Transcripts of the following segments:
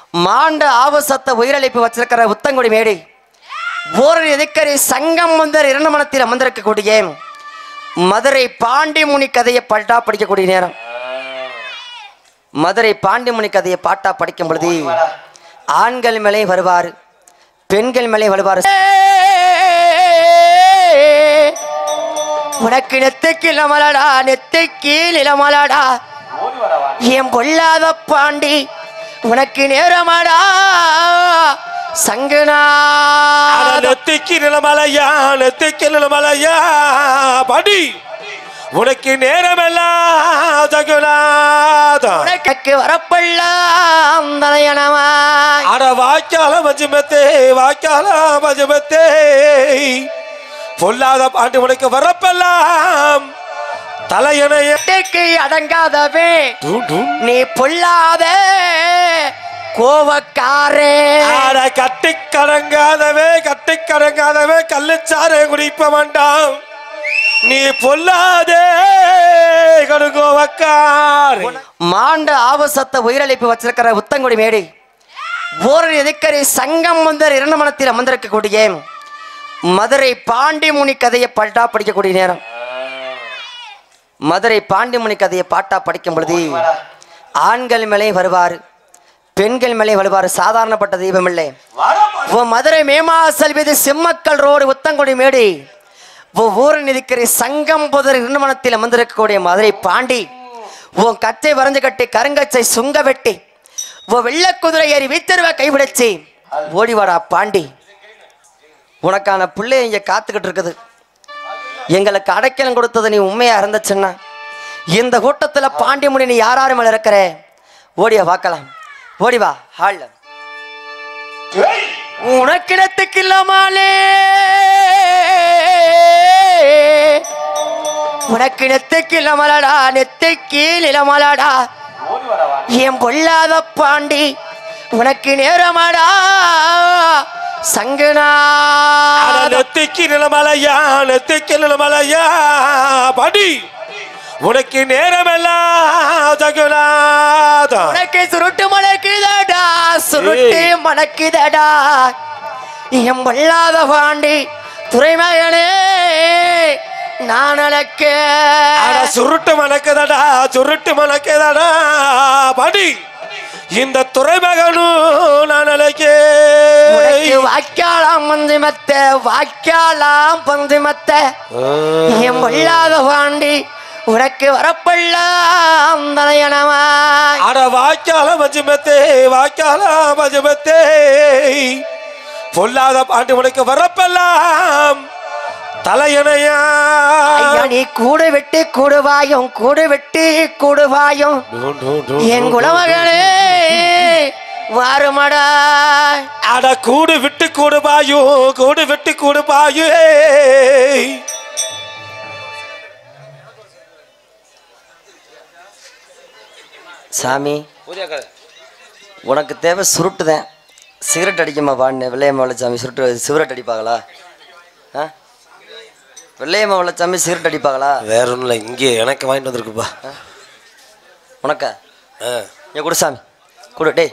மாண்ட ஆவசத்த உயிரிழப்பு வச்சிருக்கிற உத்தங்குடி மேடி ஓர் எதிர்க்கரை சங்கம் வந்தர் இரண்டு மனத்தில் அமர்ந்திருக்கக்கூடிய மதுரை பாண்டிமுனி கதையை பாட்டா படிக்கக்கூடிய நேரம். மதுரை பாண்டிமுனி கதையை பாட்டா படிக்கும் பொழுது ஆண்கள் மேலே வருவார், பெண்கள் மேலே வருவார். உனக்கு நெத்துக்கு இளமலடா, நெத்துக்கு இளமலடா, என் பொல்லாத பாண்டி உனக்கு நேரமாடா சங்கனா. நெத்திக்கு நிலமலையா, நெத்திக்கு நிலமலையா பாண்டி உனக்கு நேரமெல்லாம் சகுனாதா. உனக்கு வரப்பெல்லாம் தலையணமா. அட வாய்க்கால மஜுமத்தே, வாய்க்கால மஜுமத்தே பொல்லாத பாண்டி உனக்கு வரப்பெல்லாம் தலையணையக்கு அடங்காதவே நீ பொல்லாத கோவக்காரே. கட்டி கடங்காதவே, கட்டி கடங்காதவே கள்ளுச்சாரே குடிப்ப வேண்டாம் நீ பொல்லாதே கடுங்கோவக்கார். மாண்ட ஆவசத்த உயிரிழப்பு வச்சிருக்கிற உத்தங்குடி மேடி ஓர் எதிர்க்கரை சங்கம் வந்தர் இரண்டு மனத்தில் அமர்ந்திருக்கக்கூடிய மதுரை பாண்டிமுனி கதையை பாட்டா படிக்கக்கூடிய நேரம். மதுரை பாண்டிமுனி கதையை பாட்டா படிக்கும் பொழுது ஆண்கள் மேலே வருவார், பெண்கள் மேலே வருவார். சாதாரணப்பட்ட தெய்வம் இல்லை. மதுரை மேமாசல் மீது செம்மக்கல் ரோடு உத்தங்குடி மேடி ஊர் நிதிக்கிற சங்கம் புதர் இருமணத்தில் அமர்ந்திருக்கக்கூடிய மதுரை பாண்டி உன் கச்சை வரைஞ்சு கட்டி கருங்கச்சை சுங்க வெட்டி வெள்ள குதிரை ஏறி வீத்தருவ கைவிடச்சு ஓடிவாடா பாண்டி. உனக்கான பிள்ளை இங்க காத்துக்கிட்டு இருக்குது. எங்களுக்கு அடைக்கலம் கொடுத்தது நீ உண்மையா இருந்துச்சுன்னா இந்த கூட்டத்துல பாண்டிமுனி நீ யாராரு மேல இருக்கிற ஓடியா பார்க்கலாம். ஓடிவா ஹால். உனக்கிடத்துக்கு இல்லாமலே உனக்கு நெத்துக்கு இளமலடா, நெத்துக்கு இளமலடா, என் பொல்லாத பாண்டி உனக்கு நேரமாடா சங்கனா. நெத்திக்கு நிலமலையா, நெத்திக்கு நிலமலையா பாண்டி உனக்கு நேரமெல்லாம் சகுனாதா. உனக்கு சுருட்டு மணக்குதடா, சுருட்டு மணக்குதடா, என் பொல்லாத பாண்டி துறைமகனே நான் அழக்க. சுருட்டு மணக்குதடா, சுருட்டு மணக்குதடா பாண்டி இந்த துறைமகனும் நான் அழைக்க. வாய்க்காலாம் பந்து மத்த, வாய்க்காலாம் பந்து மத்த, என் பொல்லாத பாண்டி உனக்கு வரப்பெல்லாம் தலையணமா. அட வாய்க்கால மஜுமத்தே, வாய்க்கால மஜுமத்தே பொல்லாத பாண்டி உனக்கு வரப்பெல்லாம் தலையணையா. நீ கூடு வெட்டி கூடுவாயும், கூடு வெட்டி கூடுவாயும் என் குலமகளே வாருமடா. அட கூடு விட்டு கூடுவாயோ, கூடு விட்டு கூடுவாயோ. சாமி உனக்கு தேவை சுருட்டுதேன். சிகரெட் அடிக்குமா பாண்ணு வெள்ளையம்மா சாமி? சுருட்டு சிகரெட் அடிப்பாங்களா? வெள்ளையம்மா சாமி சிகரெட் அடிப்பாங்களா? வேற ஒன்றும் இல்லை, இங்கே எனக்கு வாங்கிட்டு வந்திருக்குப்பா. உனக்கா? ஏன் கொடு சாமி, கொடு. டேய்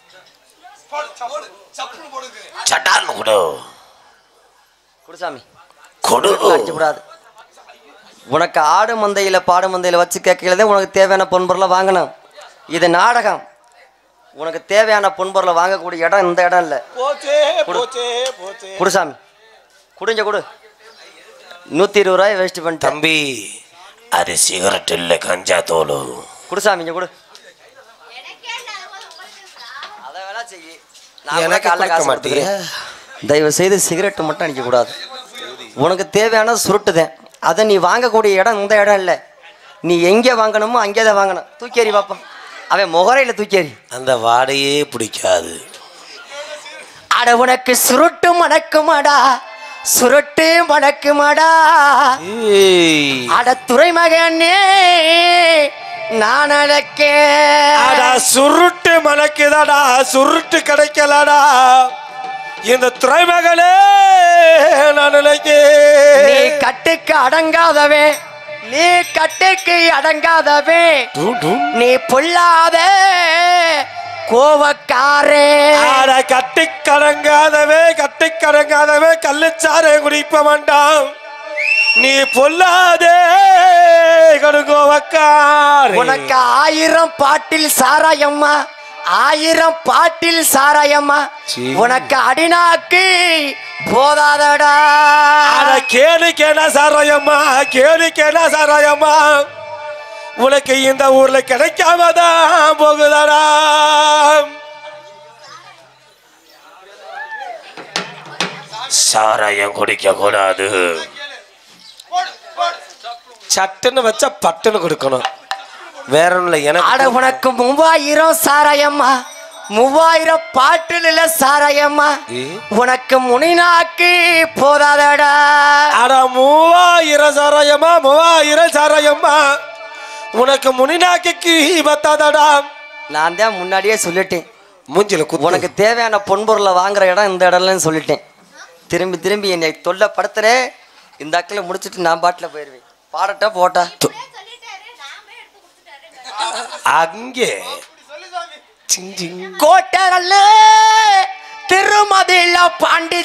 சட்டார்னு கொடு, கொடு சாமி, கொடு. அடிக்கக்கூடாது. உனக்கு ஆடு மந்தையில் பாடு மந்தையில் வச்சு கேட்கறதே உனக்கு தேவையான பொன்பொருளை வாங்கணும். இது நாடகம். உனக்கு தேவையான பொன்பொருளை வாங்கக்கூடிய இடம் இந்த இடம் இல்லை. குடு சாமி, குடிஞ்ச கொடு. 120 ரூபாய் வேஸ்ட் பண்ணி தம்பி. அது சிகரெட் இல்லை, கஞ்சா தோலு. குடு சாமி, இங்கே கொடு. அதை வேணா செய்யி, நான் காசு மாட்டேங்கிறேன். தயவு செய்து சிகரெட்டு மட்டும் அடிக்க கூடாது. உனக்கு தேவையான சுருட்டுதேன். அதை நீ வாங்கக்கூடிய இடம் இந்த இடம் இல்லை. நீ எங்கே வாங்கணுமோ அங்கே தான் வாங்கணும். தூக்கேறி பார்ப்போம். அவன் முகரையில் தூக்கேறி. அந்த வாடையே பிடிக்காது. அட உனக்கு சுருட்டு மணக்குமாடா, சுருட்டு மணக்குமாடா. அட துறைமகனே நான் அழைக்க. சுருட்டு மணக்குதாடா, சுருட்டு கிடைக்கலடா இந்த துறைமகனே நான் நினைக்க. நீ கட்டுக்கு அடங்காதவே, நீ கட்டுக்கு அடங்காதவே, நீ பொல்லாத கோவக்காரே ஆட கட்டி கடங்காதவே கள்ளுச்சாரை குடிப்ப வேண்டாம் நீ பொல்லாதே கடுங்கோவக்கார் உனக்கு 1000 பாட்டில் சாராயம்மா 1000 பாட்டில் சாராயம்மா உனக்கு அடிநாக்கு போதாதடா கேளுக்கேனா சாராயம்மா உனக்கு இந்த ஊர்ல கிடைக்காமதான் போகுதாடா சாராயம் குடிக்க கூடாது சட்டுன்னு வச்சா பட்டுன்னு கொடுக்கணும் வேற ஒண்ணுல எனக்கு உனக்கு 3000 சாராயம்மா 3000 பாட்டில் இல்ல சாராயம்மா உனக்கு முனிநாக்கு போதாதடா அட 3000 சாராயம்மா உனக்கு முனிநாக்கு பத்தாதடா நான் தான் முன்னாடியே சொல்லிட்டேன் மூஞ்சில உனக்கு தேவையான பொன்பொருளை வாங்குற இடம் இந்த இடம்லன்னு சொல்லிட்டேன் திரும்பி என்னை தொல்லைப்படுத்துற இந்த அக்கில் முடிச்சுட்டு நான் பாட்டில் போயிடுவேன் பாடட்டா போட்டா அங்கே கோட்டரல்ல திருமதில பாண்டி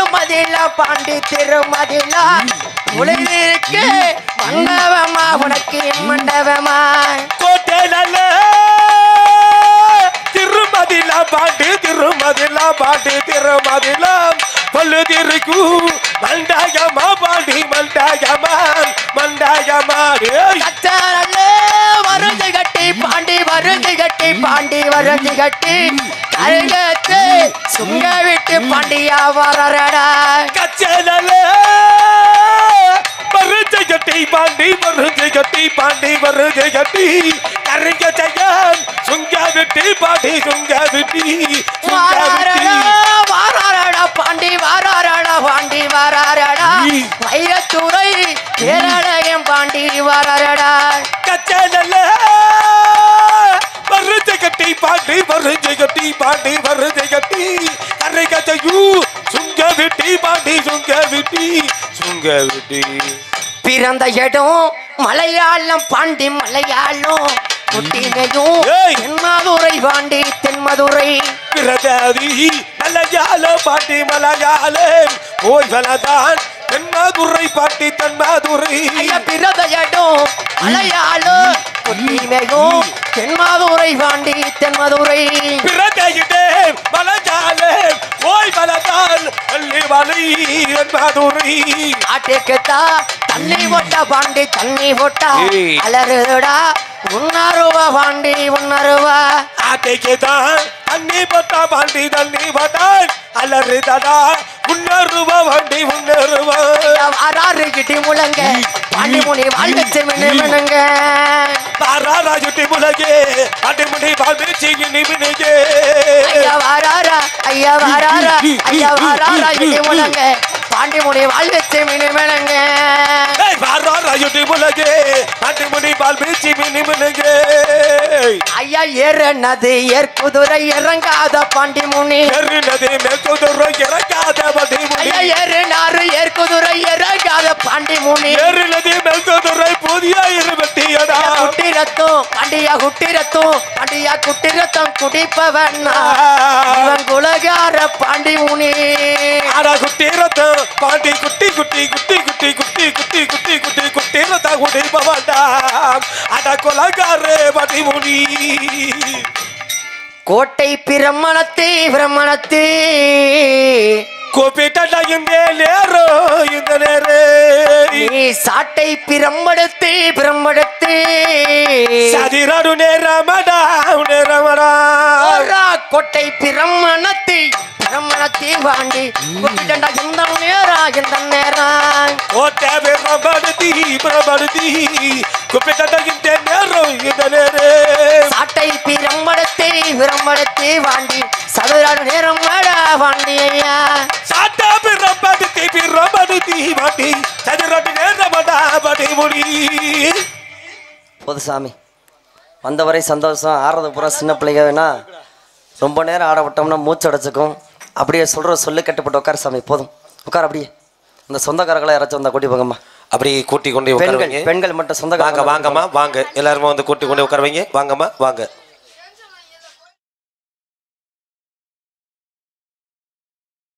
உலகிற்கு மண்டபமா உனக்கு மண்டபமா கோட்டரல்ல திருமதில பாண்டி பல்லுதிருக்கு மண்டாயமா பாண்டி மண்டாயமா வருது கட்டி கருகத்து சுங்க விட்டு பாண்டியா வரடா கச்சல வருது கட்டி பாண்டி கருக ஜெயம் சுங்க விட்டு பாண்டி வாராரடா பாண்டி வாராரடா வைரத்துறை கேரளம் பாண்டி வாராரடா கச்சல வருது கட்டி பாண்டி கருக ஜெயம் சுங்க விட்டு பாண்டி பிறந்த இடம் மலையாளம் பாண்டி மலையாளம் குட்டினையும் தென்மதுரை பாண்டி தென்மதுரை பிரதாதி மலையாள பாண்டி ஓய்வலதான் தென்மதுரை பாண்டி தென்மதுரை பிறந்த இடம் மலையாளம் குட்டினையும் தென்மதுரை பாண்டி தென்மதுரை பிரதையிடே மலையாள ஓய்வலதான் பள்ளிமலை தென்மதுரை ஆட்டுக்குத்தா தண்ணி போட்டா பாண்டி தண்ணி போட்டா அலறுடா உன்னருவா பாண்டி உன்னருவா ஆட்டைக்குதான் தண்ணி போட்டா பாண்டி அலறுதடா உன்னருவா பாண்டி வாராறு கிட்டி முழங்க பாண்டி முனி வாழ்வச்சு மினுங்க வாராரா கிட்டி முழங்கே பாண்டி முனி வாழ்வச்சு மினுங்க ஐயா வாராரா கிட்டி முழங்க பாண்டி முனி வாழ்வச்சு மினுங்க வாராரா கிட்டி முழங்கே பாண்டி முனி வாழ்வச்சு மினுங்க ஐயா ஏறனது ஏற்குதுரை இறங்காத பாண்டி முனி ஏறினது மேற்குதுரை இறங்காத பாண்டி முனி ஐயா ஏறினாரு ஏற்குதுரை இறங்காத பாண்டி முனி ஏறினது மேற்குதுரை புதிய இருபத்தியடா பாண்டியா குட்டிரத்தம் குடிப்பவன் இவன் குலகார பாண்டி முனி அட குட்டிரத்தம் பாண்டி குட்டிரத்தம் குடிப்பவன்டா அட குலகார பாண்டி முனி கோட்டை பிரம்மணத்தே கூப்பிட்டா இந்த நேரே நீ சாட்டை பிரம்படுத்து சதிராடு நேரமடா கோட்டை பிரம்மணத்தை பாண்டி கூப்பிட்டா இந்த நேரம் கோட்டை பிரம்படுத்தி கூப்பிட்டா இந்த நேரே சாட்டை பிரம்படுத்தி பாண்டி சதுராடு நேரம் பாண்டி ஐயா சாட்டா பிரம்படுத்தி பாண்டி சதுராடு நேரமடா பாண்டி முடி பொதுசாமி வந்தவரை சந்தோஷம் ஆடுறது பூரா சின்ன பிள்ளைங்க வேணா ரொம்ப நேரம் ஆட விட்டோம்னா மூச்சு அடைச்சிக்கும் அப்படியே சொல்லு கட்டுப்பட்டு உட்கார சாமி போதும் உட்கார அப்படியே இந்த சொந்தக்காரர்களை யாராச்சும் வந்தா கூட்டி போங்கம்மா அப்படி கூட்டி கொண்டு பெண்கள் மட்டும் சொந்த வாங்கம்மா வாங்க எல்லாருமே வந்து கூட்டி கொண்டு உட்கார வைங்க வாங்கம்மா வாங்க